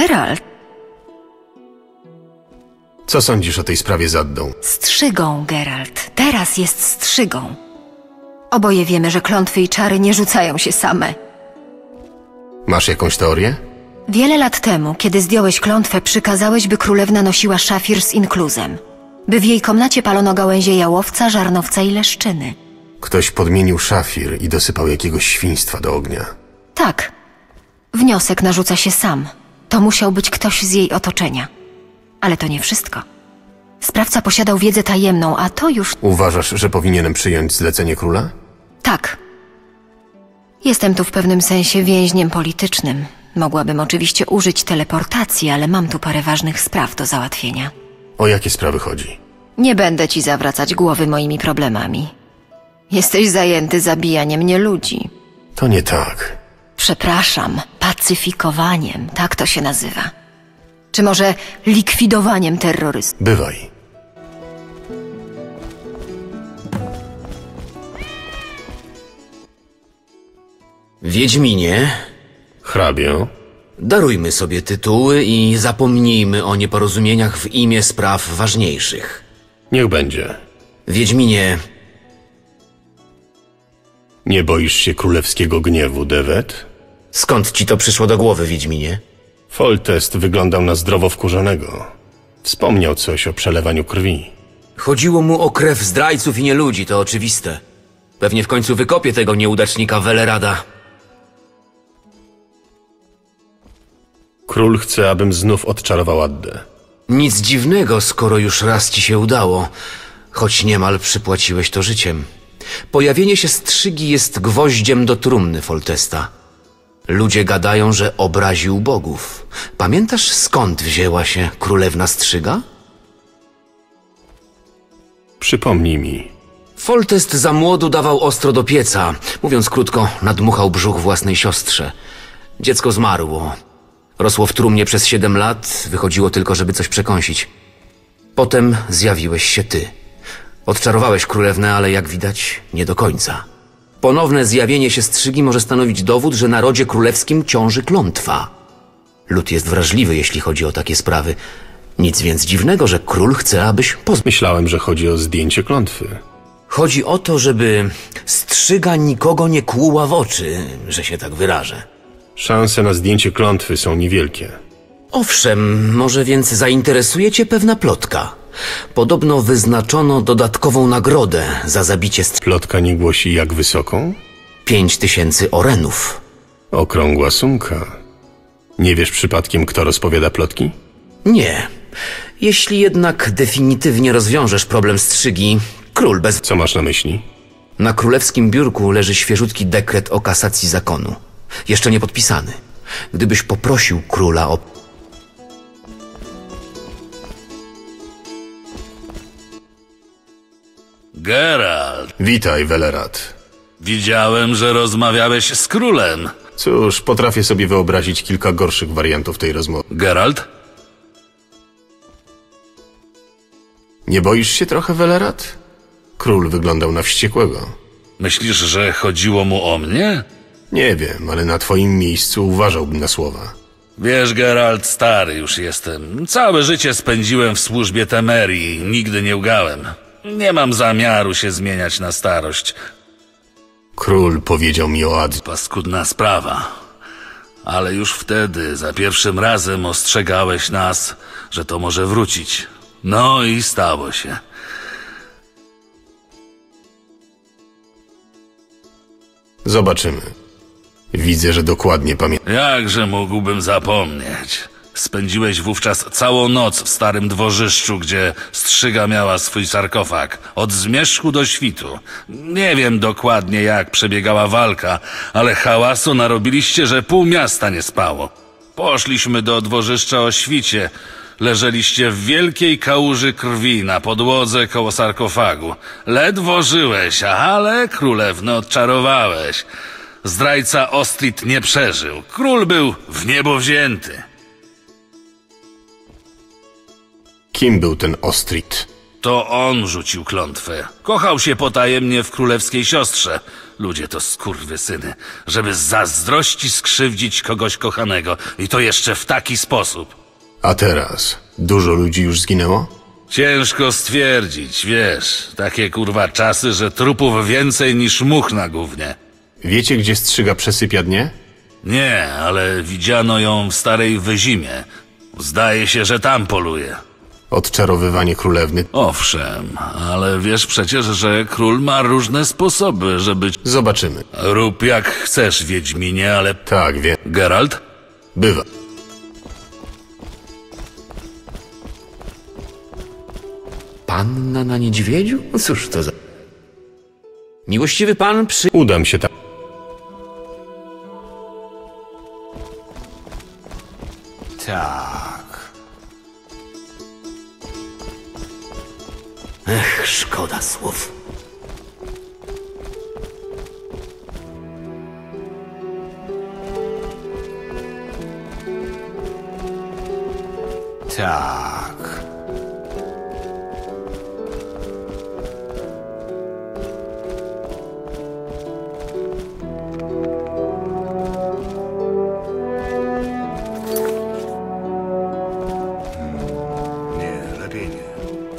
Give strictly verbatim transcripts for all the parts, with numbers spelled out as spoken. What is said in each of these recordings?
Geralt. Co sądzisz o tej sprawie z Addą? Strzygą, Geralt. Teraz jest strzygą. Oboje wiemy, że klątwy i czary nie rzucają się same. Masz jakąś teorię? Wiele lat temu, kiedy zdjąłeś klątwę, przykazałeś, by królewna nosiła szafir z inkluzem. By w jej komnacie palono gałęzie jałowca, żarnowca i leszczyny. Ktoś podmienił szafir i dosypał jakiegoś świństwa do ognia. Tak. Wniosek narzuca się sam. To musiał być ktoś z jej otoczenia. Ale to nie wszystko. Sprawca posiadał wiedzę tajemną, a to już... Uważasz, że powinienem przyjąć zlecenie króla? Tak. Jestem tu w pewnym sensie więźniem politycznym. Mogłabym oczywiście użyć teleportacji, ale mam tu parę ważnych spraw do załatwienia. O jakie sprawy chodzi? Nie będę ci zawracać głowy moimi problemami. Jesteś zajęty zabijaniem nieludzi. To nie tak. Przepraszam, pacyfikowaniem, tak to się nazywa. Czy może likwidowaniem terrorystów? Bywaj. Wiedźminie, Hrabio? darujmy sobie tytuły i zapomnijmy o nieporozumieniach w imię spraw ważniejszych. Niech będzie. Wiedźminie, Nie boisz się królewskiego gniewu, Devet? skąd ci to przyszło do głowy, Wiedźminie? Foltest wyglądał na zdrowo wkurzonego. Wspomniał coś o przelewaniu krwi. Chodziło mu o krew zdrajców i nieludzi, to oczywiste. Pewnie w końcu wykopie tego nieudacznika Welerada. Król chce, abym znów odczarował Addę. Nic dziwnego, skoro już raz ci się udało, choć niemal przypłaciłeś to życiem. Pojawienie się strzygi jest gwoździem do trumny Foltesta. Ludzie gadają, że obraził bogów. Pamiętasz, skąd wzięła się królewna strzyga? Przypomnij mi. Foltest za młodu dawał ostro do pieca. Mówiąc krótko, nadmuchał brzuch własnej siostrze. Dziecko zmarło. Rosło w trumnie przez siedem lat, wychodziło tylko, żeby coś przekąsić. Potem zjawiłeś się ty. Odczarowałeś królewnę, ale jak widać, nie do końca. Ponowne zjawienie się strzygi może stanowić dowód, że na rodzie królewskim ciąży klątwa. Lud jest wrażliwy, jeśli chodzi o takie sprawy. Nic więc dziwnego, że król chce, abyś pozbył. Myślałem, że chodzi o zdjęcie klątwy. Chodzi o to, żeby strzyga nikogo nie kłuła w oczy, że się tak wyrażę. Szanse na zdjęcie klątwy są niewielkie. Owszem, może więc zainteresuje cię pewna plotka. Podobno wyznaczono dodatkową nagrodę za zabicie strzygi. Plotka nie głosi jak wysoką? Pięć tysięcy orenów. Okrągła sumka. Nie wiesz przypadkiem, kto rozpowiada plotki? Nie. Jeśli jednak definitywnie rozwiążesz problem strzygi, król bez... Co masz na myśli? Na królewskim biurku leży świeżutki dekret o kasacji zakonu. Jeszcze nie podpisany. Gdybyś poprosił króla o... Geralt, Witaj, Welerad. widziałem, że rozmawiałeś z królem. Cóż, potrafię sobie wyobrazić kilka gorszych wariantów tej rozmowy. Geralt? Nie boisz się trochę, Welerad? Król wyglądał na wściekłego. Myślisz, że chodziło mu o mnie? Nie wiem, ale na twoim miejscu uważałbym na słowa. Wiesz, Geralt, stary już jestem. Całe życie spędziłem w służbie Temerii, nigdy nie ugałem. Nie mam zamiaru się zmieniać na starość. Król powiedział mi o Addzie. Paskudna sprawa. Ale już wtedy, za pierwszym razem ostrzegałeś nas, że to może wrócić. No i stało się. Zobaczymy. Widzę, że dokładnie pamiętam. Jakże mógłbym zapomnieć? Spędziłeś wówczas całą noc w starym dworzyszczu, gdzie strzyga miała swój sarkofag. Od zmierzchu do świtu. Nie wiem dokładnie, jak przebiegała walka, ale hałasu narobiliście, że pół miasta nie spało. Poszliśmy do dworzyszcza o świcie. Leżeliście w wielkiej kałuży krwi na podłodze koło sarkofagu. Ledwo żyłeś, ale królewnę odczarowałeś. Zdrajca Ostrid nie przeżył. Król był w niebo wzięty. Kim był ten Ostrid? To on rzucił klątwę. Kochał się potajemnie w królewskiej siostrze. Ludzie to skurwysyny, żeby z zazdrości skrzywdzić kogoś kochanego. I to jeszcze w taki sposób. A teraz? Dużo ludzi już zginęło? Ciężko stwierdzić, wiesz. Takie kurwa czasy, że trupów więcej niż much na gównie. Wiecie, gdzie strzyga przesypia dnie? Nie, ale widziano ją w Starej Wyzimie. Zdaje się, że tam poluje. Odczarowywanie królewny? Owszem, ale wiesz przecież, że król ma różne sposoby, żeby... Zobaczymy. Rób jak chcesz, Wiedźminie, ale... Tak, wiem. Geralt? Bywa. Panna na niedźwiedziu? Cóż to za... Miłościwy pan przy... Udam się tam. Tak. Ech, szkoda słów. Tak. Nie, lepiej nie.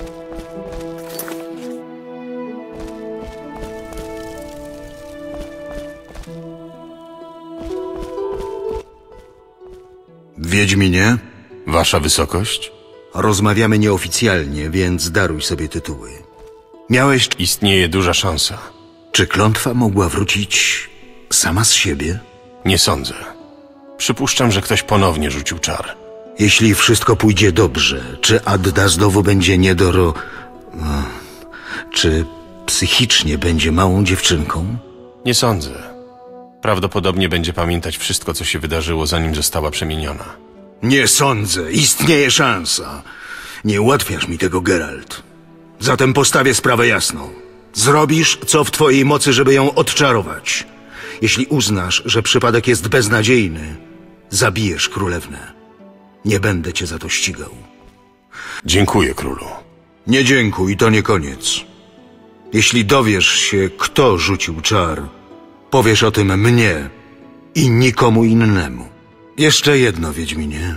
Wiedźminie, Wasza wysokość? rozmawiamy nieoficjalnie, więc daruj sobie tytuły. Miałeś... Istnieje duża szansa. Czy klątwa mogła wrócić sama z siebie? Nie sądzę. Przypuszczam, że ktoś ponownie rzucił czar. Jeśli wszystko pójdzie dobrze, czy Adda znowu będzie niedoro... no, czy psychicznie będzie małą dziewczynką? Nie sądzę. Prawdopodobnie będzie pamiętać wszystko, co się wydarzyło, zanim została przemieniona. Nie sądzę. Istnieje szansa. Nie ułatwiasz mi tego, Geralt. Zatem postawię sprawę jasno. Zrobisz, co w twojej mocy, żeby ją odczarować. Jeśli uznasz, że przypadek jest beznadziejny, zabijesz królewnę. Nie będę cię za to ścigał. Dziękuję, królu. Nie dziękuj, to nie koniec. Jeśli dowiesz się, kto rzucił czar, powiesz o tym mnie i nikomu innemu. Jeszcze jedno, Wiedźminie.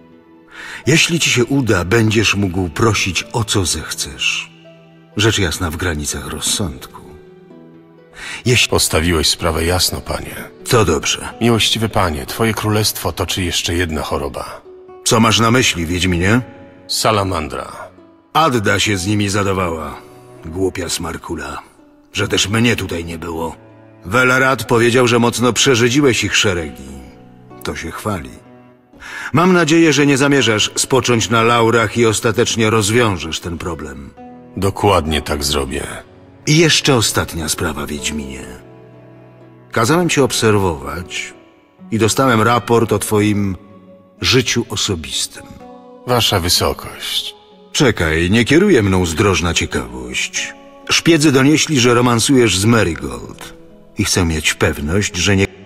Jeśli ci się uda, będziesz mógł prosić o co zechcesz. Rzecz jasna w granicach rozsądku. Jeśli... Postawiłeś sprawę jasno, panie. To dobrze. Miłościwy panie, twoje królestwo toczy jeszcze jedna choroba. Co masz na myśli, Wiedźminie? Salamandra. Adda się z nimi zadawała. Głupia smarkula. Że też mnie tutaj nie było. Welarad powiedział, że mocno przerzedziłeś ich szeregi. To się chwali. Mam nadzieję, że nie zamierzasz spocząć na laurach i ostatecznie rozwiążesz ten problem. Dokładnie tak zrobię. I jeszcze ostatnia sprawa, Wiedźminie. Kazałem cię obserwować i dostałem raport o twoim życiu osobistym. Wasza wysokość. Czekaj, nie kieruje mną zdrożna ciekawość. Szpiedzy donieśli, że romansujesz z Marigold i chcę mieć pewność, że nie...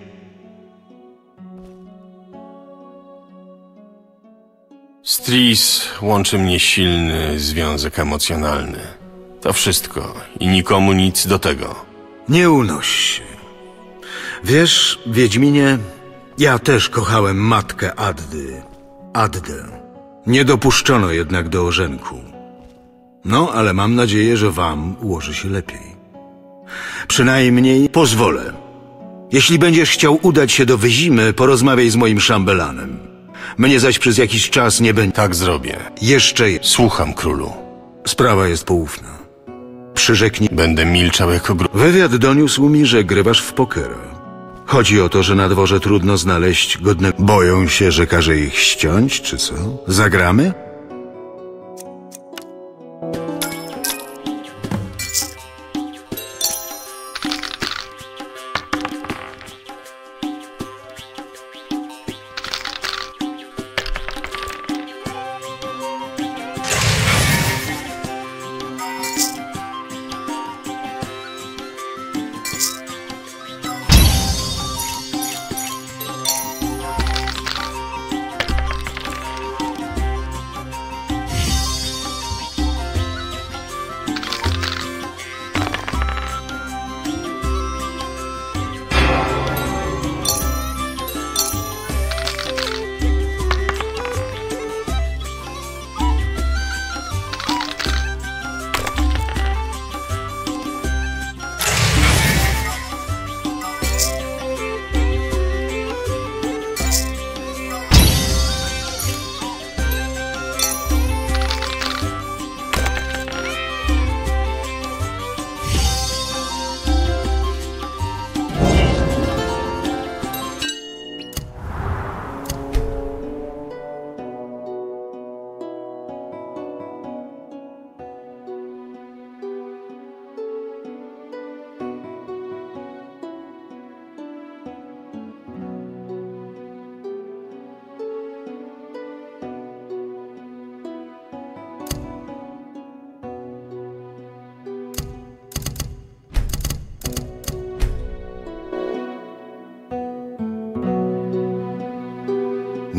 Z Tris łączy mnie silny związek emocjonalny. To wszystko i nikomu nic do tego. Nie unoś się. Wiesz, Wiedźminie, ja też kochałem matkę Addy, Addę. Nie dopuszczono jednak do ożenku. No, ale mam nadzieję, że wam ułoży się lepiej. Przynajmniej pozwolę. Jeśli będziesz chciał udać się do Wyzimy, porozmawiaj z moim szambelanem. Mnie zaś przez jakiś czas nie będzie... Tak zrobię. Jeszcze jest. Słucham, królu. Sprawa jest poufna. Przyrzeknij... Będę milczał jako gru... Wywiad doniósł mi, że grywasz w pokera. Chodzi o to, że na dworze trudno znaleźć godne... Boją się, że każe ich ściąć, czy co? Zagramy?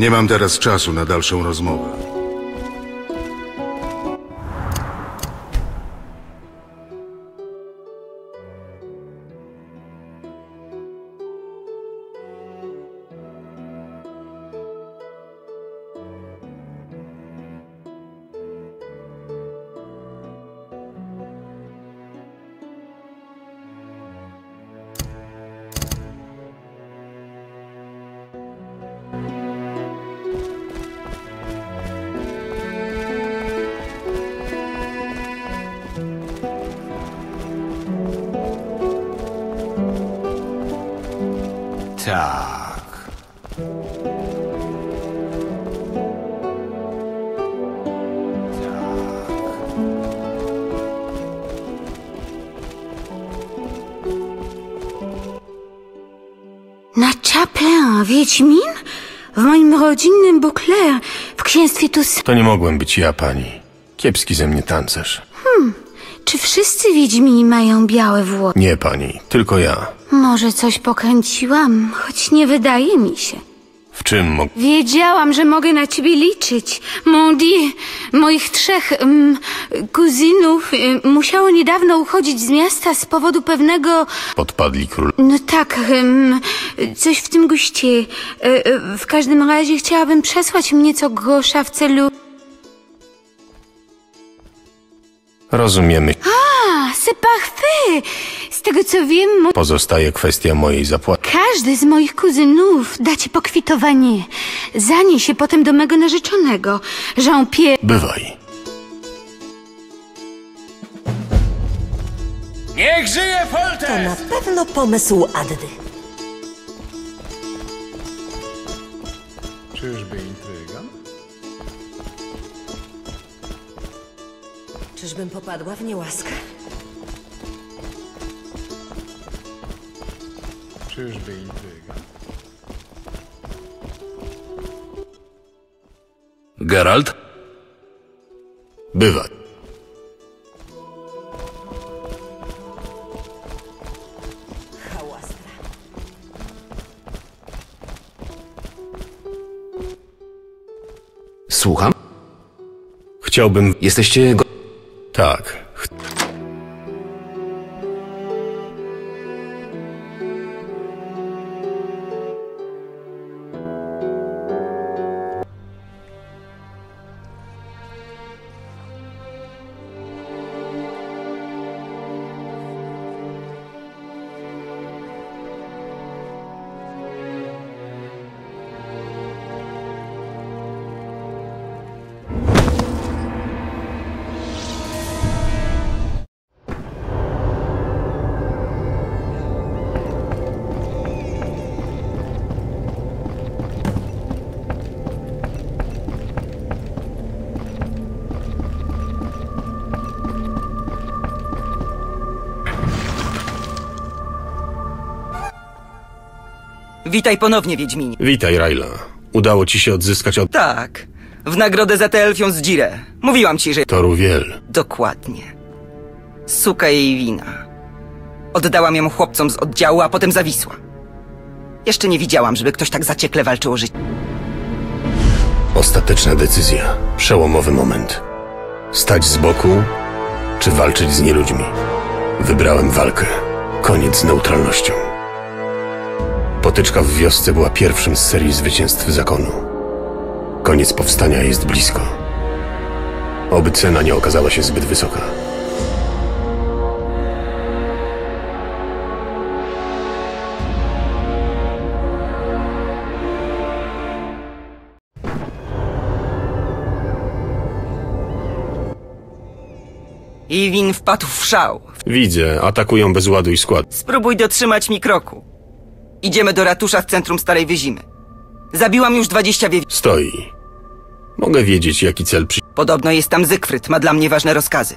Nie mam teraz czasu na dalszą rozmowę. Tak. Na Chaplin, Wiedźmin? W moim rodzinnym Beauclair, w księstwie Tus... To nie mogłem być ja, pani. Kiepski ze mnie tancerz. Czy wszyscy Wiedźmini mają białe włosy? Nie, pani, tylko ja. Może coś pokręciłam, choć nie wydaje mi się. W czym mogę... Wiedziałam, że mogę na ciebie liczyć. Mon Dieu, moich trzech um, kuzynów um, musiało niedawno uchodzić z miasta z powodu pewnego... Podpadli król... No tak, um, coś w tym guście. E, e, w każdym razie chciałabym przesłać mnie co grosza w celu... Rozumiemy. A, c'est parfait! Z tego co wiem, mo- Pozostaje kwestia mojej zapłaty. każdy z moich kuzynów da ci pokwitowanie. Zanieś się potem do mego narzeczonego, Jean-Pierre. Bywaj. Niech żyje To Foltest! na pewno pomysł Addy. Czyżby intryga? Czyżbym popadła w niełaskę? Czyżby intryga? Geralt? Bywaj. Hałastra. Słucham? Chciałbym... Jesteście go... Tak. Ch- Witaj ponownie, Wiedźminie. Witaj, Rayla. Udało ci się odzyskać od... Tak, w nagrodę za tę elfią zdzirę. Mówiłam ci, że... Toru Wiel. Dokładnie. Suka jej wina. Oddałam ją chłopcom z oddziału, a potem zawisła. Jeszcze nie widziałam, żeby ktoś tak zaciekle walczył o życie. Ostateczna decyzja. Przełomowy moment. Stać z boku, czy walczyć z nieludźmi? Wybrałem walkę. Koniec z neutralnością. Potyczka w wiosce była pierwszym z serii zwycięstw zakonu. Koniec powstania jest blisko. Oby cena nie okazała się zbyt wysoka. Iwin wpadł w szał. Widzę, atakują bez ładu i składu. Spróbuj dotrzymać mi kroku. Idziemy do ratusza w centrum Starej Wyzimy. Zabiłam już dwadzieścia wiedź... Stoi. Mogę wiedzieć, jaki cel przy... Podobno jest tam Zygfryd, ma dla mnie ważne rozkazy.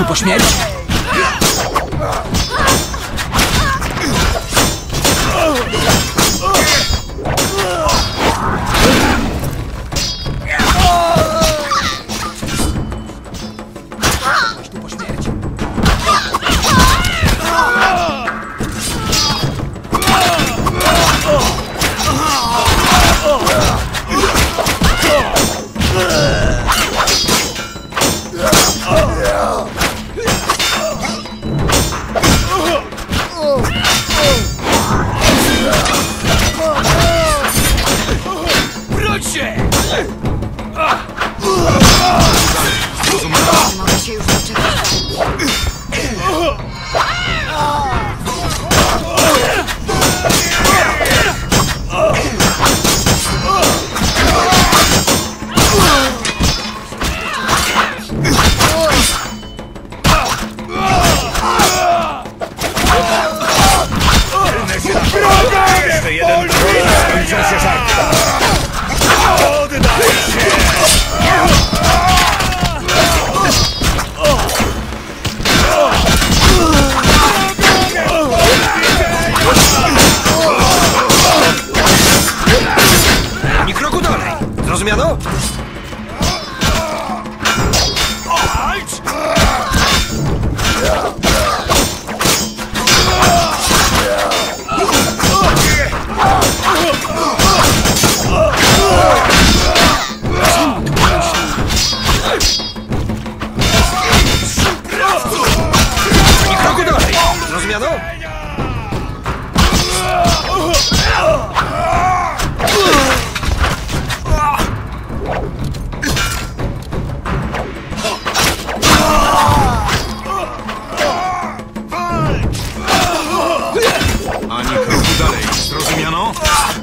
tu po śmierci? Zrozumiano? Ani kroku dalej! Zrozumiano? Ani kroku dalej. Zrozumiano?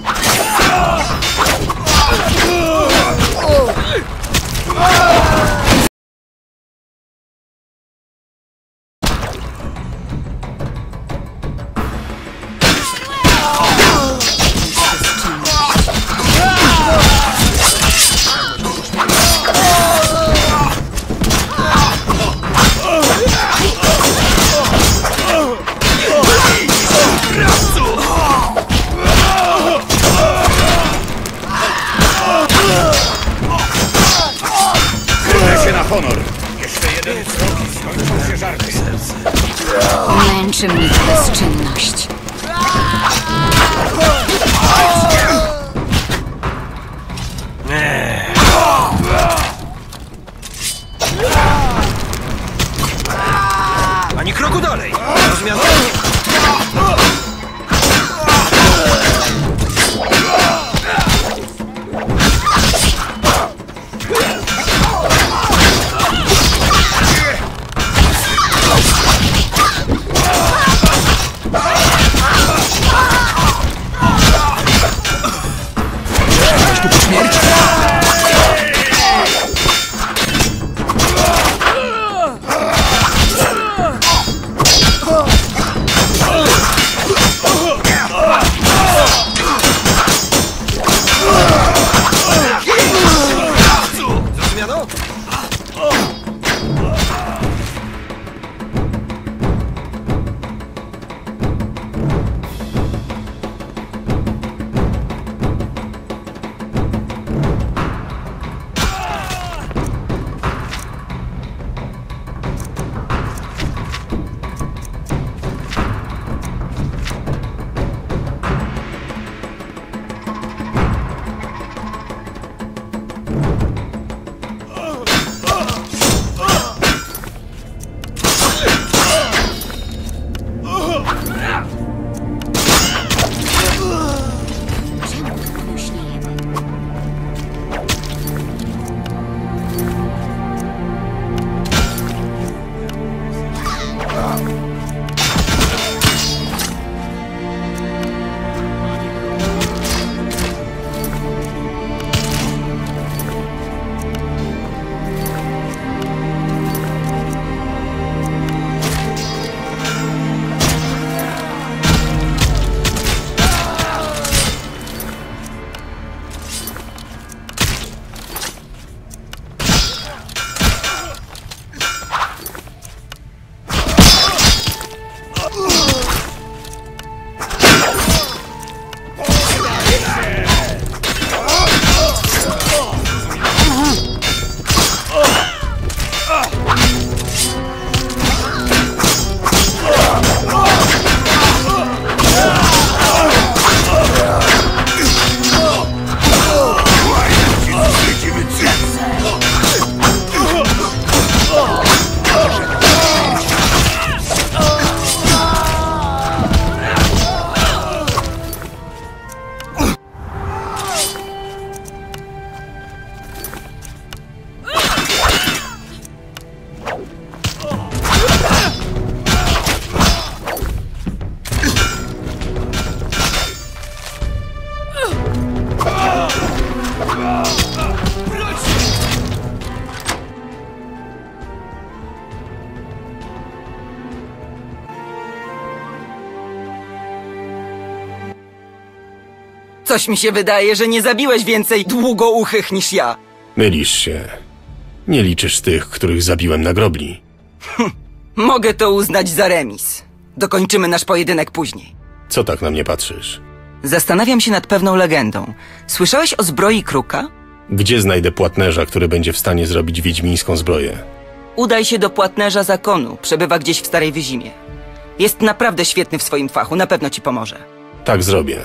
Honor! Jeszcze jeden wróg i skończą się żarty. Męczy mnie ta bezczynność. Ani kroku dalej! Rozumiano? Coś mi się wydaje, że nie zabiłeś więcej długouchych niż ja. Mylisz się. Nie liczysz tych, których zabiłem na grobli. Mogę to uznać za remis. Dokończymy nasz pojedynek później. Co tak na mnie patrzysz? Zastanawiam się nad pewną legendą. Słyszałeś o zbroi Kruka? Gdzie znajdę płatnerza, który będzie w stanie zrobić wiedźmińską zbroję? Udaj się do płatnerza zakonu. Przebywa gdzieś w Starej Wyzimie. Jest naprawdę świetny w swoim fachu. Na pewno ci pomoże. Tak zrobię.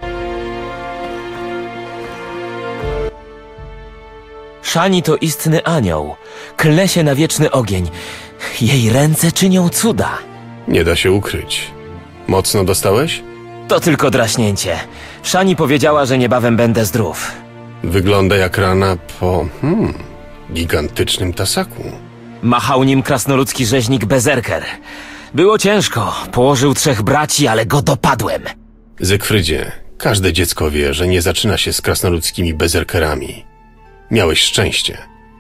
Szani to istny anioł. Klę się na wieczny ogień. Jej ręce czynią cuda. Nie da się ukryć. Mocno dostałeś? To tylko draśnięcie. Szani powiedziała, że niebawem będę zdrów. Wygląda jak rana po... Hmm, gigantycznym tasaku. Machał nim krasnoludzki rzeźnik Bezerker. Było ciężko. Położył trzech braci, ale go dopadłem. Zygfrydzie, każde dziecko wie, że nie zaczyna się z krasnoludzkimi bezerkerami. Miałeś szczęście.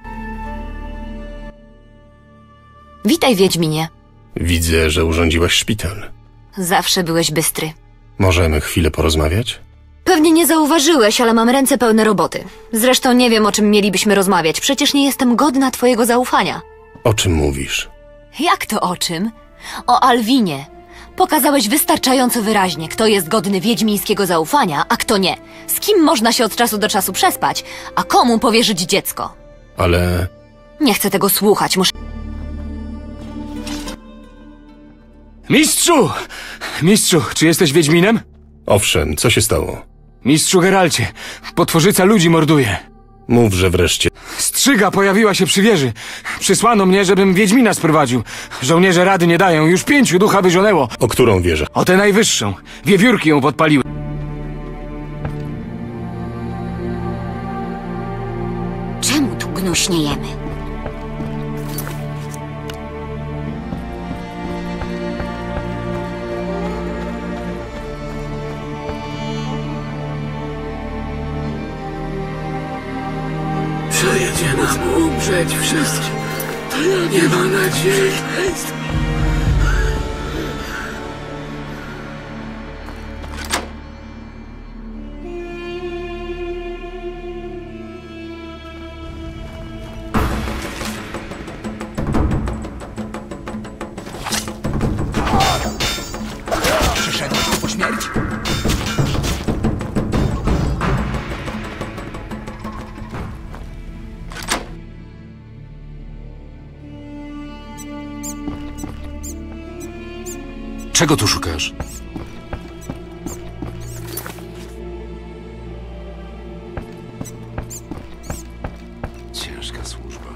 Witaj, Wiedźminie. Widzę, że urządziłaś szpital. Zawsze byłeś bystry. Możemy chwilę porozmawiać? Pewnie nie zauważyłeś, ale mam ręce pełne roboty. Zresztą nie wiem, o czym mielibyśmy rozmawiać. Przecież nie jestem godna twojego zaufania. O czym mówisz? Jak to o czym? O Alwinie. Pokazałeś wystarczająco wyraźnie, kto jest godny wiedźmińskiego zaufania, a kto nie. Z kim można się od czasu do czasu przespać, a komu powierzyć dziecko. Ale... Nie chcę tego słuchać, muszę... Mistrzu! Mistrzu, czy jesteś Wiedźminem? Owszem, co się stało? Mistrzu Geralcie, potworzyca ludzi morduje. Mów, że wreszcie... Strzyga pojawiła się przy wieży. Przysłano mnie, żebym Wiedźmina sprowadził. Żołnierze rady nie dają, już pięciu ducha wyzionęło. O którą wieżę? O tę najwyższą. Wiewiórki ją podpaliły. Czemu tu gnuśniejemy? Przejedzie nam umrzeć wszystkim. Nie ma nadziei. Przyszedłeś tu po śmierć? Czego tu szukasz? Ciężka służba.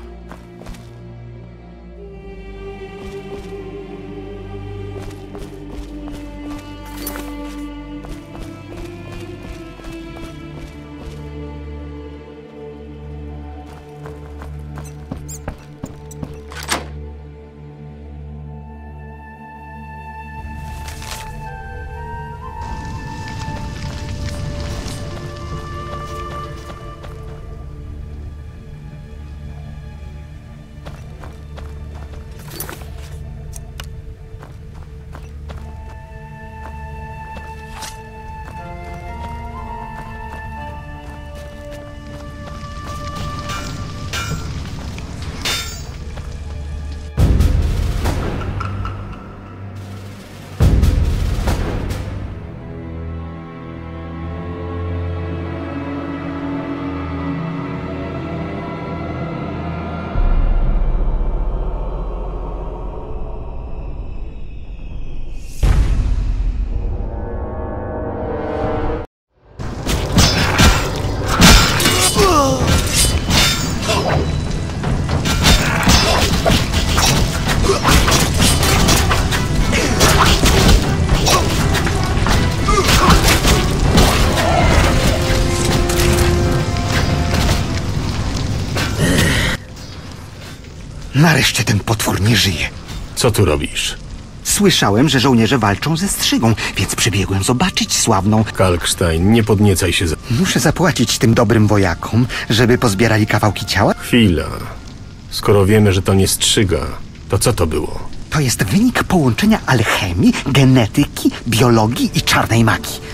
Nareszcie ten potwór nie żyje. Co tu robisz? Słyszałem, że żołnierze walczą ze strzygą, więc przybiegłem zobaczyć sławną... Kalkstein, nie podniecaj się za... Muszę zapłacić tym dobrym wojakom, żeby pozbierali kawałki ciała? Chwila. Skoro wiemy, że to nie strzyga, to co to było? To jest wynik połączenia alchemii, genetyki, biologii i czarnej magii.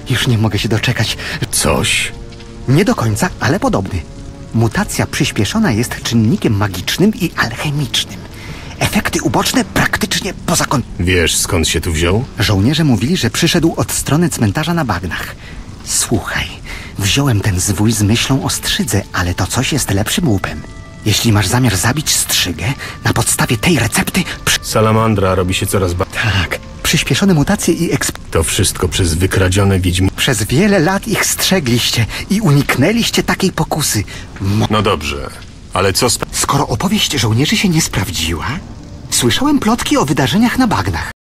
Już nie mogę się doczekać. Coś? Nie do końca, ale podobny. Mutacja przyspieszona jest czynnikiem magicznym i alchemicznym. Efekty uboczne praktycznie poza kon... Wiesz, skąd się tu wziął? Żołnierze mówili, że przyszedł od strony cmentarza na bagnach. Słuchaj, wziąłem ten zwój z myślą o Strzydze, ale to coś jest lepszym łupem. Jeśli masz zamiar zabić Strzygę, na podstawie tej recepty... Przy... Salamandra robi się coraz ba... Tak, przyspieszone mutacje i eksp... To wszystko przez wykradzione wiedźmi... Przez wiele lat ich strzegliście i uniknęliście takiej pokusy. Mo... No dobrze, ale co z... Skoro opowieść żołnierzy się nie sprawdziła, słyszałem plotki o wydarzeniach na bagnach.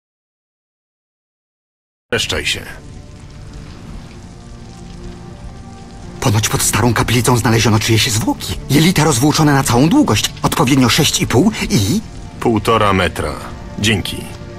Przeszczaj się. Ponoć pod starą kaplicą znaleziono czyjeś zwłoki. Jelita rozwłóczone na całą długość, odpowiednio sześć i pół i... Półtora metra. Dzięki.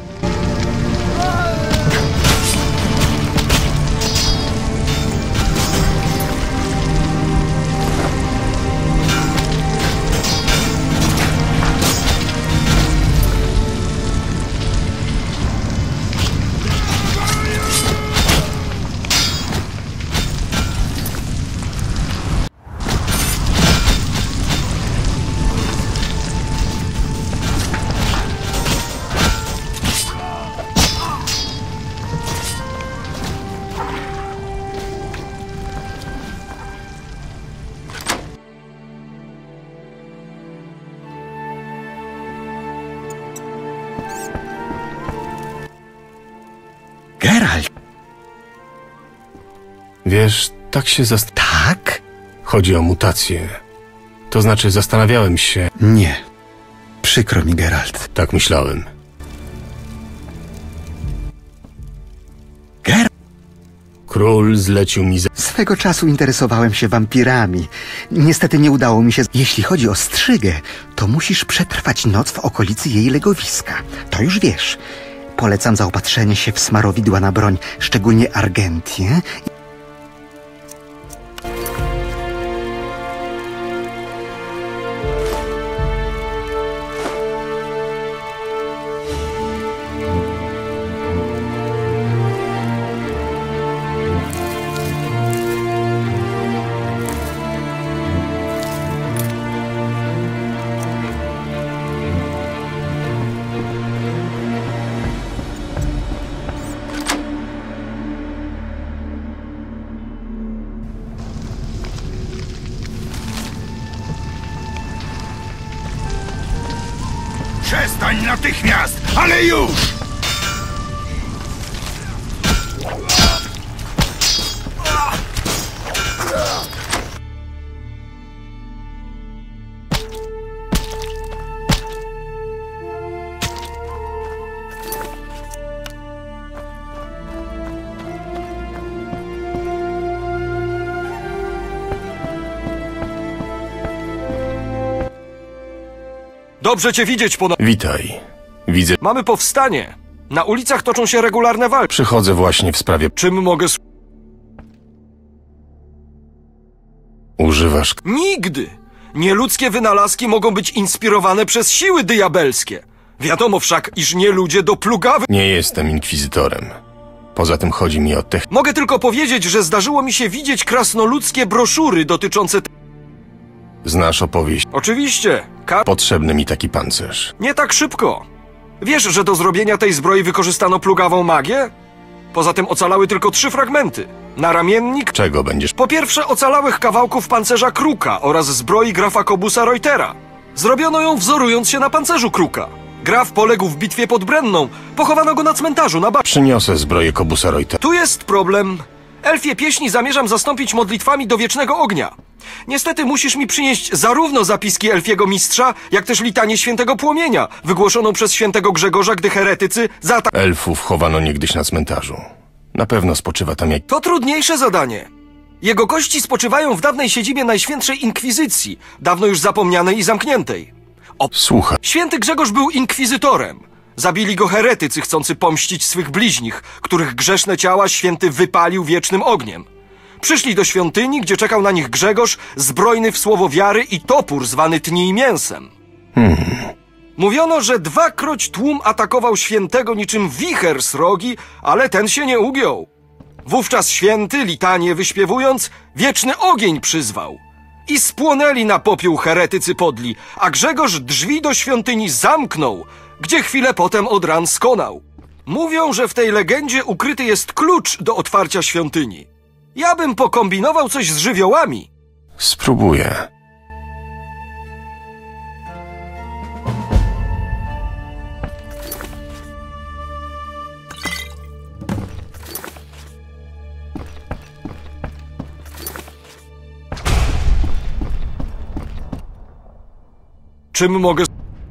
Geralt! Wiesz, tak się zast... Tak? Chodzi o mutację. To znaczy, zastanawiałem się... Nie. Przykro mi, Geralt. Tak myślałem. Geralt! Król zlecił mi... Za... Swego czasu interesowałem się wampirami. Niestety nie udało mi się... Jeśli chodzi o Strzygę, to musisz przetrwać noc w okolicy jej legowiska. To już wiesz. Polecam zaopatrzenie się w smarowidła na broń, szczególnie argentię. Przestań natychmiast, ale już! Dobrze cię widzieć, ponownie. Witaj. Widzę... Mamy powstanie. Na ulicach toczą się regularne walki. Przychodzę właśnie w sprawie... Czym mogę... s- Używasz... Nigdy! Nieludzkie wynalazki mogą być inspirowane przez siły diabelskie. Wiadomo wszak, iż nie ludzie do plugawy... Nie jestem inkwizytorem. Poza tym chodzi mi o tech... Mogę tylko powiedzieć, że zdarzyło mi się widzieć krasnoludzkie broszury dotyczące... Znasz opowieść. Oczywiście. Ka... Potrzebny mi taki pancerz. Nie tak szybko. Wiesz, że do zrobienia tej zbroi wykorzystano plugawą magię? Poza tym ocalały tylko trzy fragmenty. Naramiennik... Czego będziesz... Po pierwsze ocalałych kawałków pancerza Kruka oraz zbroi grafa Kobusa Reutera. Zrobiono ją wzorując się na pancerzu Kruka. Graf poległ w bitwie pod Brenną. Pochowano go na cmentarzu na ba... Przyniosę zbroję Kobusa Reutera. Tu jest problem. Elfie pieśni zamierzam zastąpić modlitwami do wiecznego ognia. Niestety musisz mi przynieść zarówno zapiski elfiego mistrza, jak też litanię świętego płomienia, wygłoszoną przez świętego Grzegorza, gdy heretycy zaatak... Elfów chowano niegdyś na cmentarzu. Na pewno spoczywa tam jak... To trudniejsze zadanie. Jego kości spoczywają w dawnej siedzibie Najświętszej Inkwizycji, dawno już zapomnianej i zamkniętej. O... Słuchaj. Święty Grzegorz był inkwizytorem. Zabili go heretycy chcący pomścić swych bliźnich, których grzeszne ciała święty wypalił wiecznym ogniem. Przyszli do świątyni, gdzie czekał na nich Grzegorz, zbrojny w słowo wiary i topór zwany tnij mięsem. Hmm. Mówiono, że dwakroć tłum atakował świętego niczym wicher srogi, ale ten się nie ugiął. Wówczas święty, litanie wyśpiewując, wieczny ogień przyzwał. I spłonęli na popiół heretycy podli, a Grzegorz drzwi do świątyni zamknął, gdzie chwilę potem od ran skonał. Mówią, że w tej legendzie ukryty jest klucz do otwarcia świątyni. Ja bym pokombinował coś z żywiołami. Spróbuję. Czym mogę...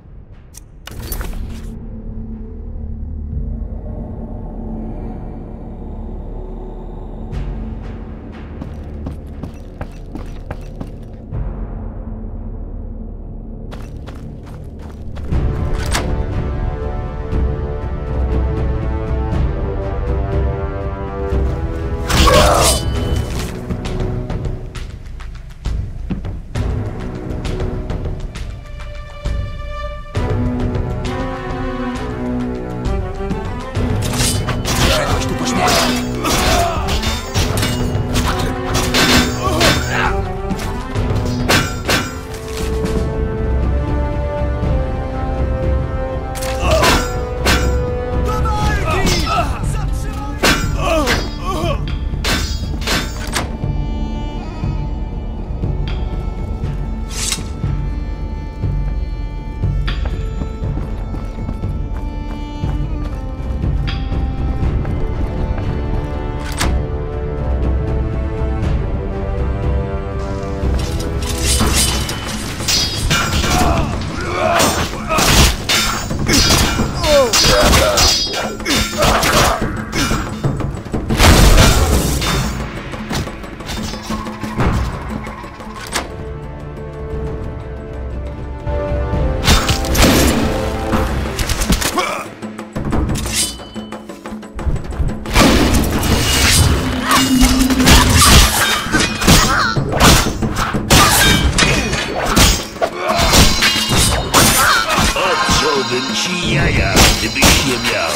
Odciąłbym ci jaja, gdybyś je miał.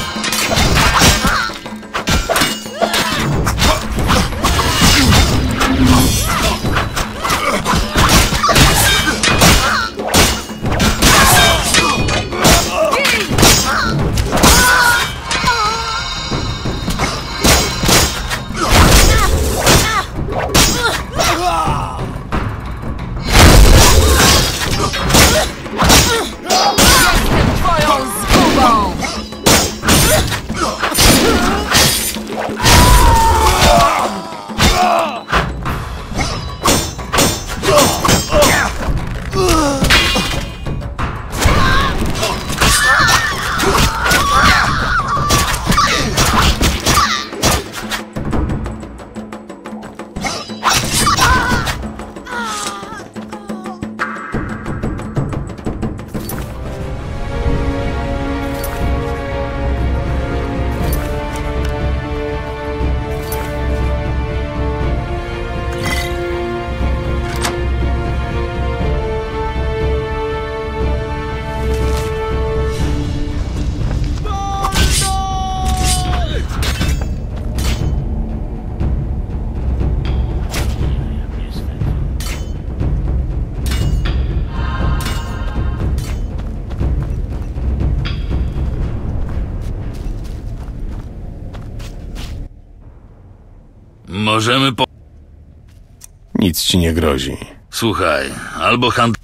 Możemy po... Nic ci nie grozi. Słuchaj, albo hand...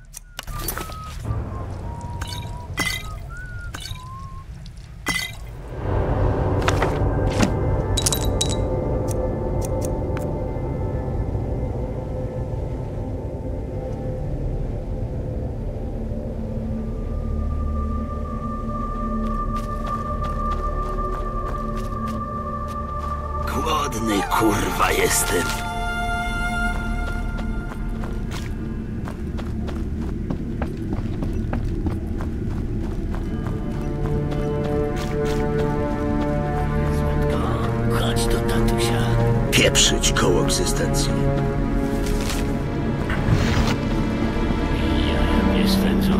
Głodny kurwa jestem. Chodź do tatusia. Pieprzyć koło egzystencji. Ja mnie swędzą.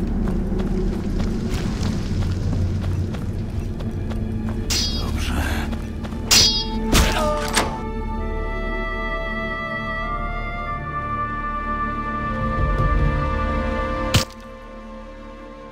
Dobrze.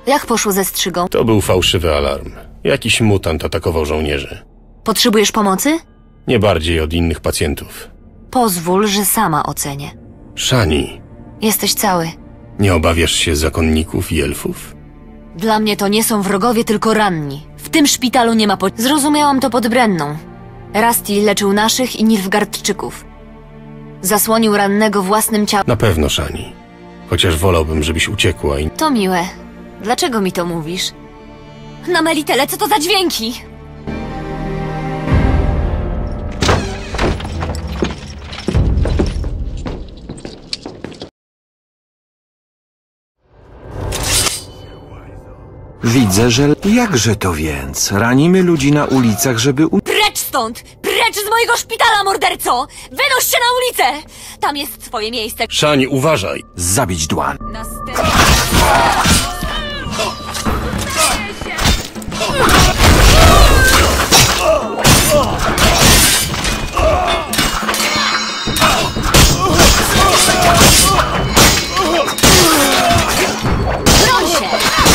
Jak poszło ze strzygą? To był fałszywy alarm. Jakiś mutant atakował żołnierzy. Potrzebujesz pomocy? Nie bardziej od innych pacjentów. Pozwól, że sama ocenię. Shani, Jesteś cały. nie obawiasz się zakonników i elfów? Dla mnie to nie są wrogowie, tylko ranni. W tym szpitalu nie ma po... Zrozumiałam to pod Brenną. Rasti leczył naszych i Nilfgaardczyków. Zasłonił rannego własnym ciałem. Na pewno, Shani. Chociaż wolałbym, żebyś uciekła i... To miłe. Dlaczego mi to mówisz? Na Melitele, co to za dźwięki? Widzę, że... Jakże to więc? Ranimy ludzi na ulicach, żeby... U... Precz stąd! Precz z mojego szpitala, morderco! Wynoś się na ulicę! Tam jest twoje miejsce. Shani, uważaj! Zabić Dłan. Broń się!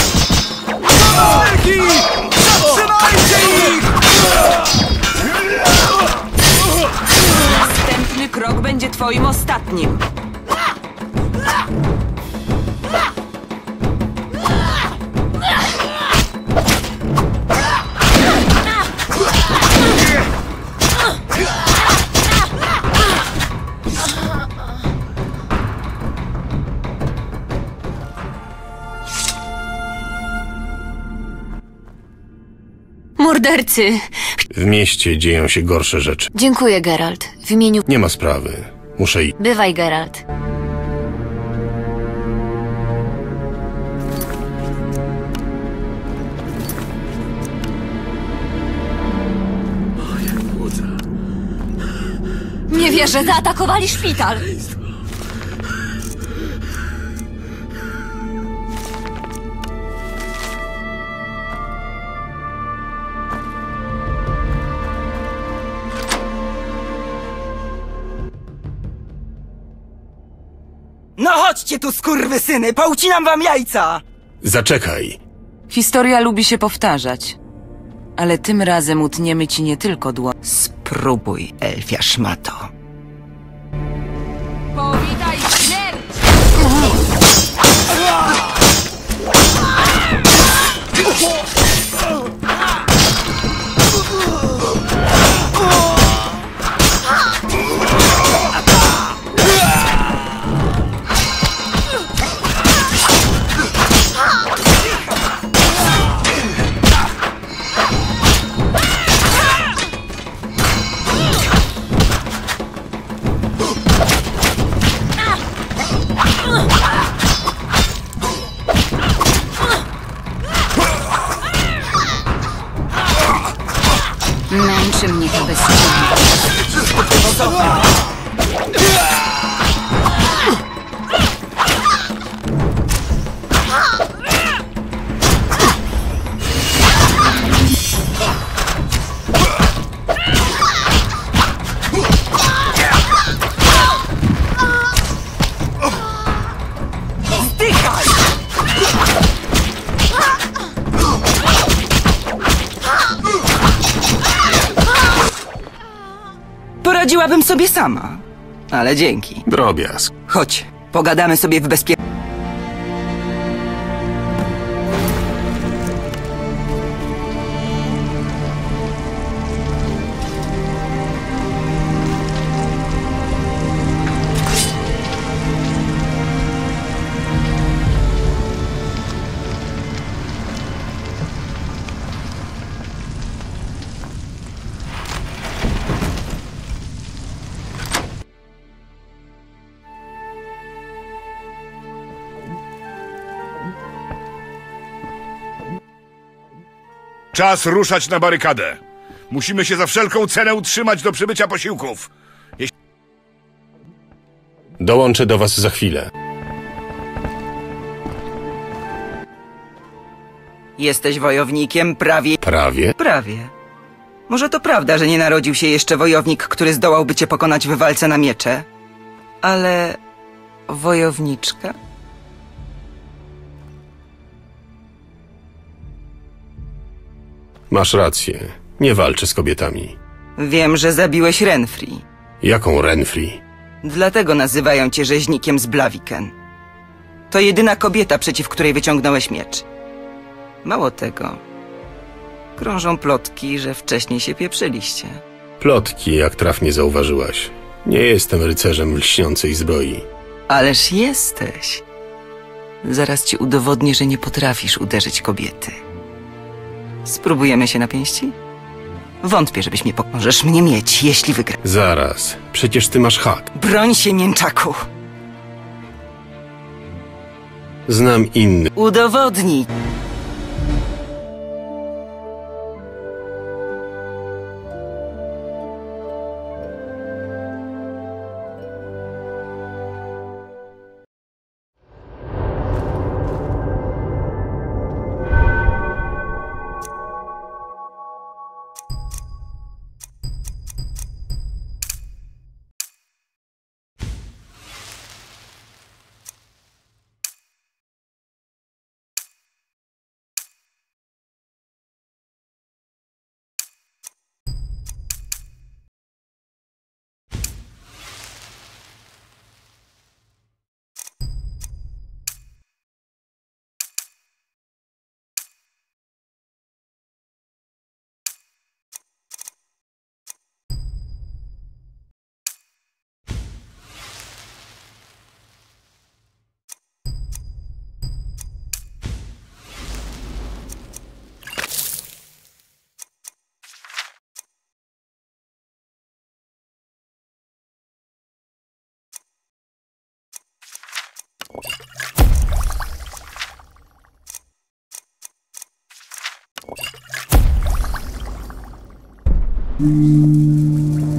Zatrzymajcie ich! Następny krok będzie twoim ostatnim. Mordercy! W mieście dzieją się gorsze rzeczy. Dziękuję, Geralt. W imieniu... Nie ma sprawy. Muszę iść. Bywaj, Geralt. Nie wierzę, zaatakowali szpital! No chodźcie tu, skurwysyny, poucinam wam jajca! Zaczekaj. Historia lubi się powtarzać. Ale tym razem utniemy ci nie tylko dłoń. Spróbuj, elfia szmato. Powitaj śmierć! Męczy mnie to bezsilnie. Zdychaj! Poradziłabym sobie sama. Ale dzięki. Drobiazg. Chodź, pogadamy sobie w bezpie... Czas ruszać na barykadę. Musimy się za wszelką cenę utrzymać do przybycia posiłków. Jeśli... Dołączę do was za chwilę. Jesteś wojownikiem prawie... Prawie? Prawie. Może to prawda, że nie narodził się jeszcze wojownik, który zdołałby cię pokonać w walce na miecze. Ale... wojowniczka? Masz rację. Nie walczę z kobietami. Wiem, że zabiłeś Renfri. Jaką Renfri? Dlatego nazywają cię rzeźnikiem z Blaviken. To jedyna kobieta, przeciw której wyciągnąłeś miecz. Mało tego. Krążą plotki, że wcześniej się pieprzyliście. Plotki, jak trafnie zauważyłaś. Nie jestem rycerzem lśniącej zbroi. Ależ jesteś. Zaraz ci udowodnię, że nie potrafisz uderzyć kobiety. Spróbujemy się na pięści? Wątpię, żebyś mnie pok- Możesz mnie mieć, jeśli wygra. Zaraz. Przecież ty masz hak. Broń się, mięczaku! Znam inny. Udowodnij! Mm.